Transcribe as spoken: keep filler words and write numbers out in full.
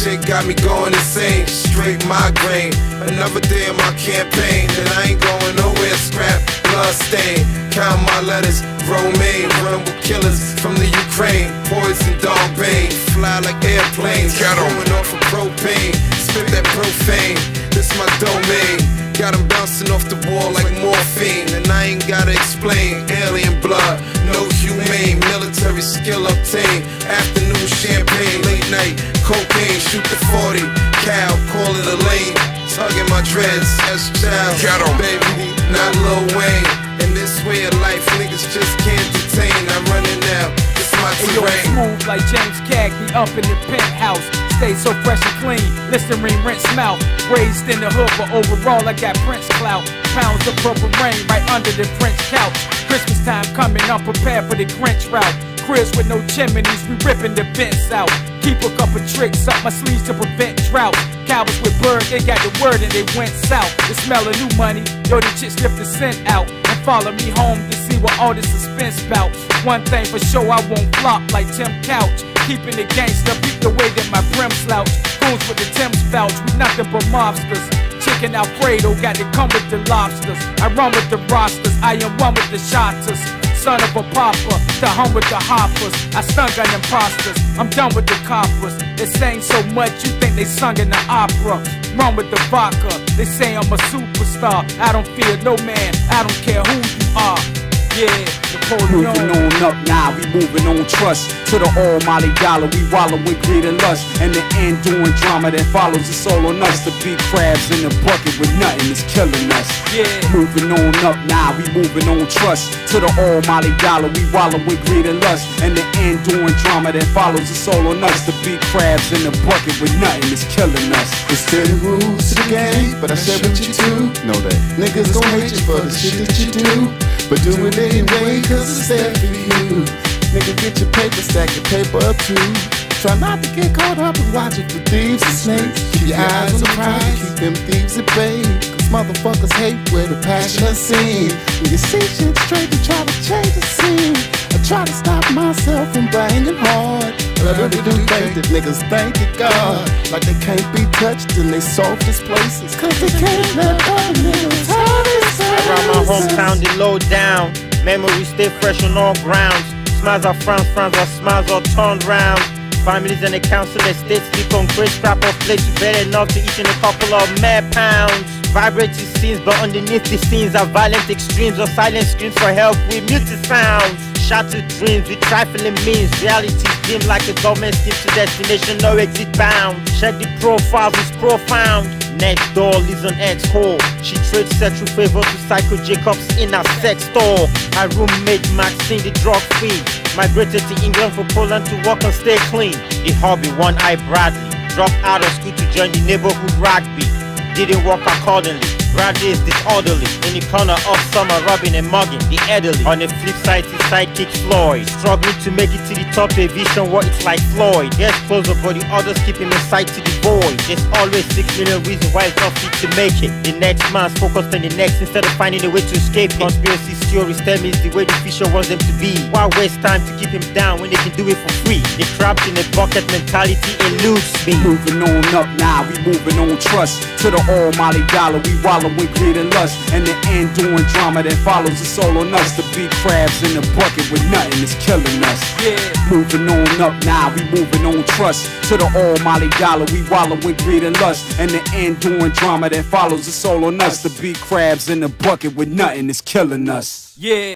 shit got me going insane. Straight migraine. Another day of my campaign, and I ain't going nowhere. Scrap, blood stain. Count my letters, romaine. Run with killers from the Ukraine. Poison dog bane. Fly like airplanes. Going off of propane. Spit that profane. This my domain. Got them bouncing off the wall like morphine, and I ain't gotta explain. Alien blood, no humane. Military skill obtained. Afternoon champagne, late night cocaine. Shoot the forty, cow, call it a lane. Tugging my dreads, as child, baby, not Lil Wayne. In this way of life, niggas just can't detain. I'm running now, it's my terrain. Hey, yo, smooth like James Cagney up in the penthouse. Stay so fresh and clean, Listerine rinse mouth. Raised in the hood, but overall I got Prince clout. Pounds of purple rain right under the French couch. Christmas time coming, unprepared for the Grinch route. Cribs with no chimneys, we ripping the vents out. Keep a couple tricks up my sleeves to prevent drought. Cowboys with birds, they got the word and they went south. The smell of new money, yo, the chicks lift the scent out. And follow me home to see what all this suspense bout. One thing for sure, I won't flop like Tim Couch. Keeping the gangster, beat the way that my brim slouch. Goons with the Tim's vouch, we nothing but mobsters. Chicken Alfredo, got to come with the lobsters. I run with the rosters, I am one with the shotters. Son of a papa, to hum with the hoppers. I stung on imposters, I'm done with the coppers. They sang so much, you think they sung in the opera. Run with the vodka, they say I'm a superstar. I don't fear no man, I don't care who you are. Yeah, Napoleon. Moving on up now, we moving on trust. To the almighty dollar, we wallow with greed and lust. And the end doing drama that follows us all on us. The big crabs in the bucket with nothing is killing us. Yeah. Moving on up now, we moving on trust. To the almighty dollar, we wallow with greed and lust. And the end doing drama that follows us all on us. The big crabs in the bucket with nothing is killing us. There's ten rules to the game, but I share with you too. Know that niggas gon' hate you for the shit that you do, but do it anyway, cause it's there for you. Nigga, get your paper, stack your paper up too. Try not to get caught up and watching for thieves and snakes. Keep your eyes on the prize, keep them thieves at bay. Cause motherfuckers hate where the passion is seen. When you see shit straight, you try to change the scene. I try to stop myself from banging hard, but I really do think that niggas thank you God. Like they can't be touched in they softest places, cause they can't let other niggas hurt us. Around my hometown, they low down. Memories stay fresh on all grounds. Smiles are frowns, frowns are smiles all turned round. Families and the council estates sleep on great scrap of plates. Better enough to eat in a couple of mad pounds. Vibrating scenes, but underneath the scenes are violent extremes or silent screams for help with muted sounds. Shattered dreams with trifling means. Realities dim like a government scheme to destination, no exit bound. Check the profiles, it's profound. Next door lives an ex-whore. She trades sexual favor to Psycho Jacobs in a sex store. Her roommate Maxine, the drug fiend, migrated to England for Poland to work and stay clean. The hobby, one-eye Bradley, dropped out of school to join the neighborhood rugby. Didn't work accordingly. Bradley is disorderly in the corner of summer, robbing and mugging the elderly. On the flip side, his sidekick Floyd, struggling to make it to the top, a vision where it's like Floyd. Gets closer, but the others keep him aside to the void. There's always six million reasons why it's not fit to make it. The next man's focused on the next instead of finding a way to escape it. Conspiracy theories tell me it's the way the fisher wants them to be. Why waste time to keep him down when they can do it for free? The crabs in the bucket mentality eludes me. Moving on up now, we moving on trust. To the almighty dollar, we wallow with greed and lust. And the end doing drama that follows us all on us. The big crabs in the bucket with nothing is killing us. Yeah. Moving on up now, we moving on trust. To the almighty dollar, we wallow with greed and lust. And the end doing drama that follows us all on us. The big crabs in the bucket with nothing is killing us. Yeah.